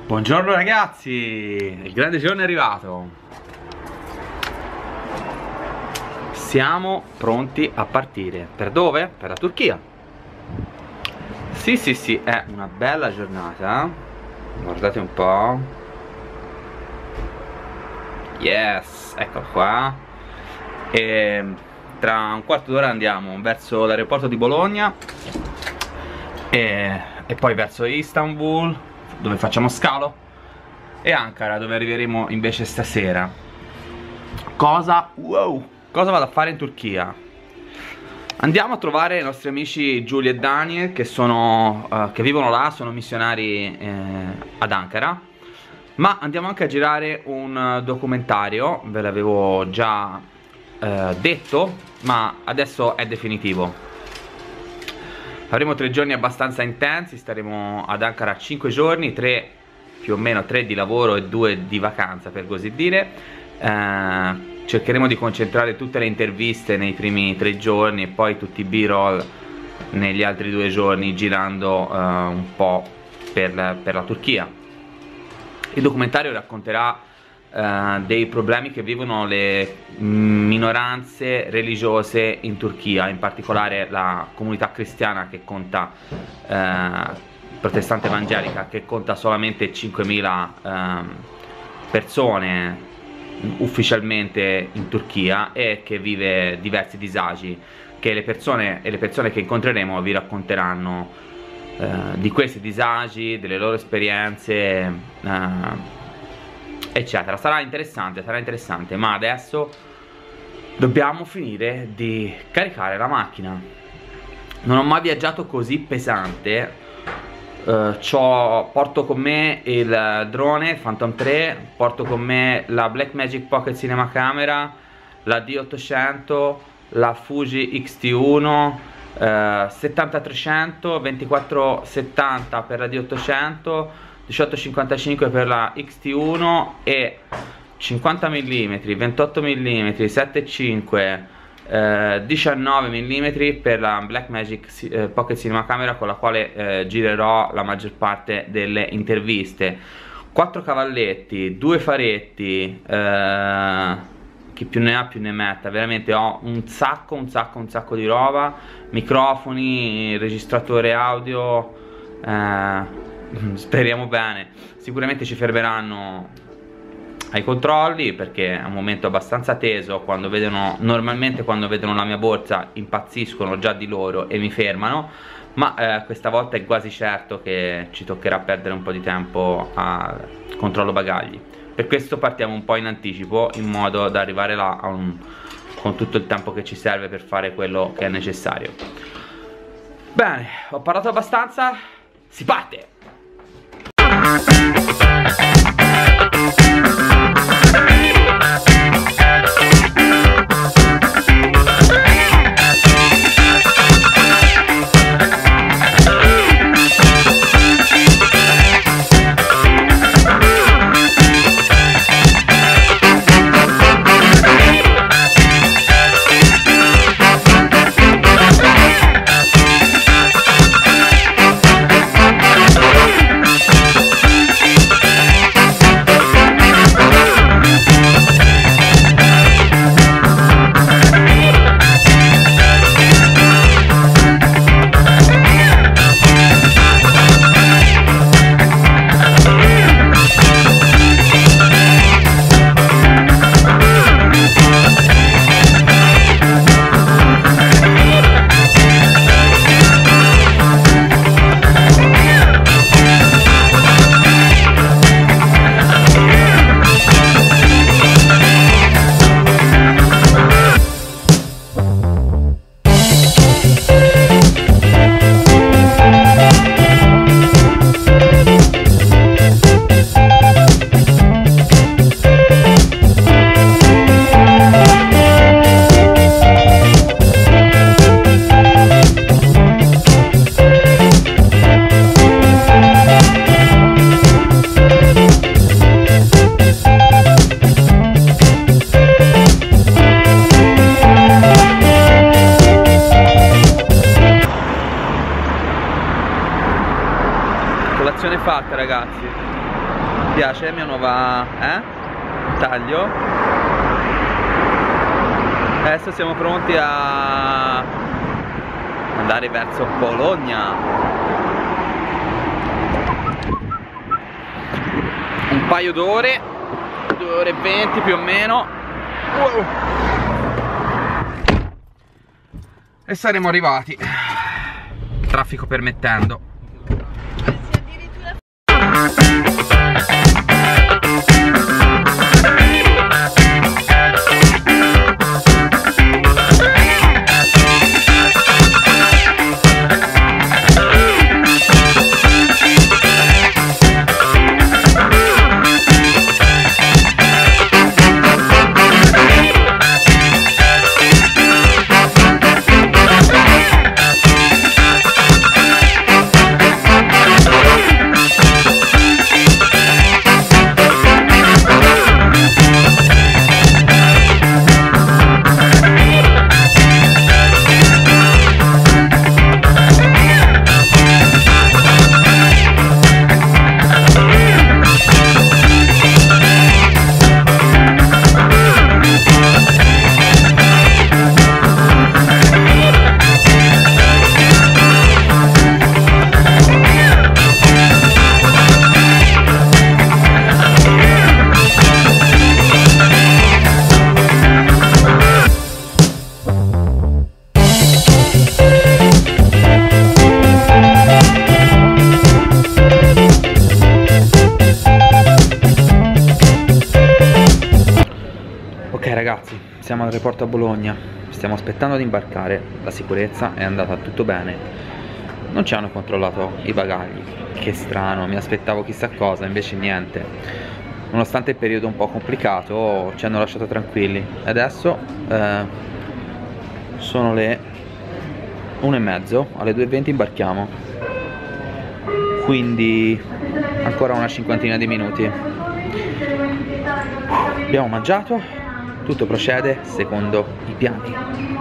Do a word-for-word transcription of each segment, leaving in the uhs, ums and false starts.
Buongiorno ragazzi, il grande giorno è arrivato. Siamo pronti a partire. Per dove? Per la Turchia. Sì sì sì, è una bella giornata. Guardate un po'. Yes, eccolo qua. E tra un quarto d'ora andiamo verso l'aeroporto di Bologna e, e poi verso Istanbul, dove facciamo scalo, e Ankara, dove arriveremo invece stasera. Cosa? Wow! Cosa vado a fare in Turchia? Andiamo a trovare i nostri amici Giulio e Daniel che sono uh, che vivono là, sono missionari eh, ad Ankara. Ma andiamo anche a girare un documentario, ve l'avevo già eh, detto, ma adesso è definitivo. Avremo tre giorni abbastanza intensi, staremo ad Ankara cinque giorni, tre più o meno tre di lavoro e due di vacanza, per così dire. Eh, cercheremo di concentrare tutte le interviste nei primi tre giorni e poi tutti i b-roll negli altri due giorni, girando eh, un po' per, per la Turchia. Il documentario racconterà Uh, dei problemi che vivono le minoranze religiose in Turchia, in particolare la comunità cristiana, che conta uh, protestante evangelica, che conta solamente cinquemila uh, persone ufficialmente in Turchia, e che vive diversi disagi che le persone e le persone che incontreremo vi racconteranno uh, di questi disagi, delle loro esperienze, uh, eccetera. Sarà interessante, sarà interessante, ma adesso dobbiamo finire di caricare la macchina. Non ho mai viaggiato così pesante. uh, Porto con me il drone Phantom tre, porto con me la Blackmagic Pocket Cinema Camera, la D ottocento, la Fuji X T uno, uh, settanta trecento, ventiquattro settanta per la D ottocento, diciotto cinquantacinque per la X T uno e cinquanta millimetri, ventotto millimetri, sette virgola cinque, eh, diciannove millimetri per la Blackmagic eh, Pocket Cinema Camera, con la quale eh, girerò la maggior parte delle interviste. Quattro cavalletti, due faretti, eh, chi più ne ha più ne metta. Veramente ho un sacco, un sacco, un sacco di roba. Microfoni, registratore audio, eh, speriamo bene. Sicuramente ci fermeranno ai controlli, perché è un momento abbastanza teso. Quando vedono, normalmente quando vedono la mia borsa impazziscono già di loro e mi fermano, ma eh, questa volta è quasi certo che ci toccherà perdere un po' di tempo al controllo bagagli. Per questo partiamo un po' in anticipo, in modo da arrivare là a un, con tutto il tempo che ci serve per fare quello che è necessario. Bene, ho parlato abbastanza, si parte! Colazione fatta, ragazzi. piace la mia nuova eh? taglio? Adesso siamo pronti a andare verso Bologna. Un paio d'ore, due ore e venti più o meno. Wow. E saremo arrivati, traffico permettendo. Ok ragazzi, siamo all'aeroporto a Bologna, stiamo aspettando di imbarcare, la sicurezza è andata tutto bene, non ci hanno controllato i bagagli, che strano, mi aspettavo chissà cosa, invece niente, nonostante il periodo un po' complicato ci hanno lasciato tranquilli. Adesso eh, sono le una e mezzo, alle due e venti imbarchiamo, quindi ancora una cinquantina di minuti. Abbiamo mangiato, tutto procede secondo i piani.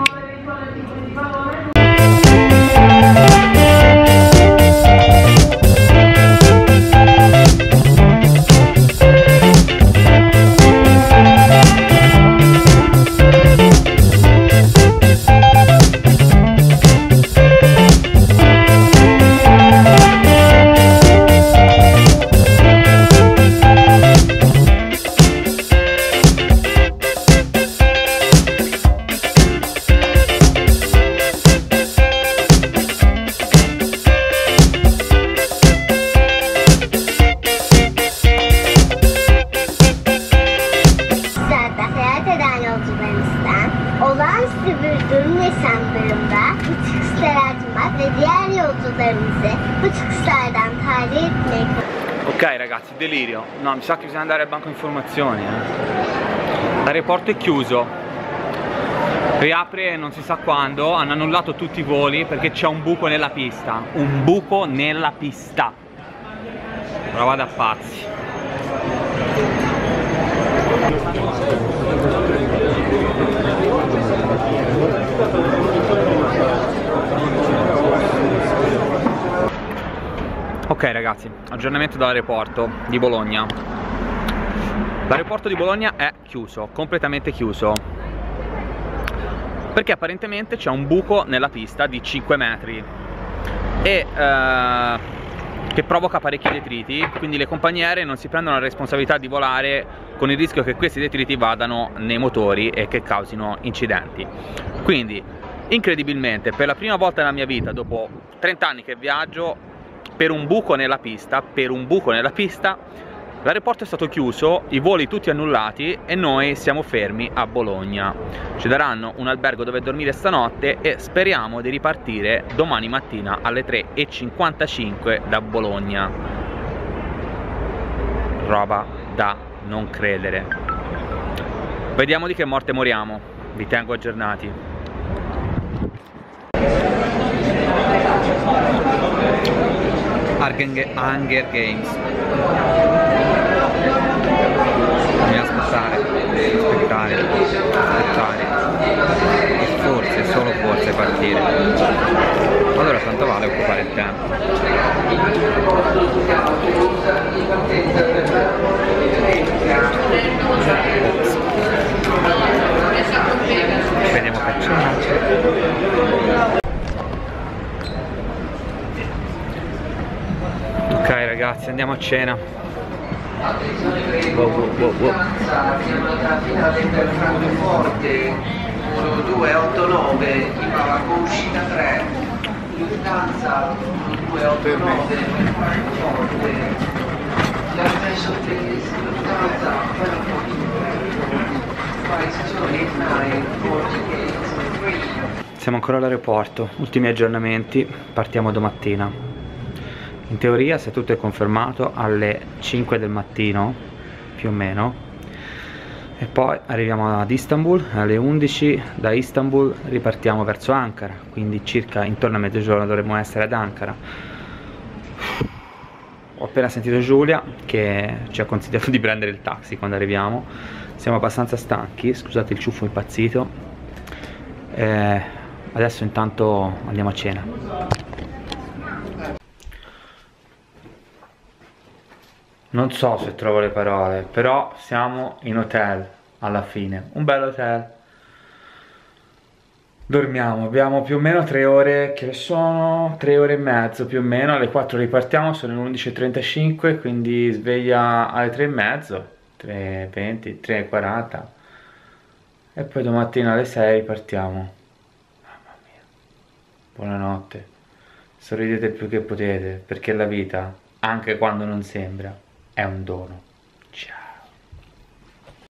Olağanüstü bir durum hesaplarında bu çıkışları açmak ve diğer yolcularımızı bu çıkışlardan tahliye etmek. Ok ragazzi, delirio. No, mi sa che bisogna andare al banco informazioni eh. L'aeroporto è chiuso, riapre non si sa quando. Hanno annullato tutti i voli perché c'è un buco nella pista. Un buco nella pista. Prova da pazzi. Ok ragazzi, aggiornamento dall'aeroporto di Bologna. L'aeroporto di Bologna è chiuso, completamente chiuso, perché apparentemente c'è un buco nella pista di cinque metri e eh, che provoca parecchi detriti, quindi le compagnie aeree non si prendono la responsabilità di volare con il rischio che questi detriti vadano nei motori e che causino incidenti. Quindi incredibilmente, per la prima volta nella mia vita, dopo trenta anni che viaggio, per un buco nella pista, per un buco nella pista, l'aeroporto è stato chiuso, i voli tutti annullati e noi siamo fermi a Bologna. Ci daranno un albergo dove dormire stanotte e speriamo di ripartire domani mattina alle tre e cinquantacinque da Bologna. Roba da non credere. Vediamo di che morte moriamo, vi tengo aggiornati. Hunger Games. Bisogna aspettare, aspettare, aspettare e forse, solo forse partire. Allora tanto vale occupare il tempo. ragazzi, andiamo a cena. Wow, wow, wow, wow. Forte uno due otto nove, Imava con uscita tre, Lufthansa uno due otto nove, Forte, Piazza Sotterese, Lufthansa, siamo ancora all'aeroporto, ultimi aggiornamenti, partiamo domattina. In teoria, se tutto è confermato, alle cinque del mattino, più o meno. E poi arriviamo ad Istanbul, alle undici da Istanbul ripartiamo verso Ankara, quindi circa intorno a mezzogiorno dovremmo essere ad Ankara. Ho appena sentito Giulia che ci ha consigliato di prendere il taxi quando arriviamo. Siamo abbastanza stanchi, scusate il ciuffo impazzito. Eh, adesso intanto andiamo a cena. Non so se trovo le parole, però siamo in hotel alla fine, un bel hotel. Dormiamo, abbiamo più o meno tre ore, che sono tre ore e mezzo più o meno, alle quattro ripartiamo, sono le undici e trentacinque, quindi sveglia alle tre e mezzo, tre e venti, tre e quaranta e poi domattina alle sei ripartiamo. Mamma mia, buonanotte, sorridete il più che potete, perché la vita, anche quando non sembra, è un dono. Ciao.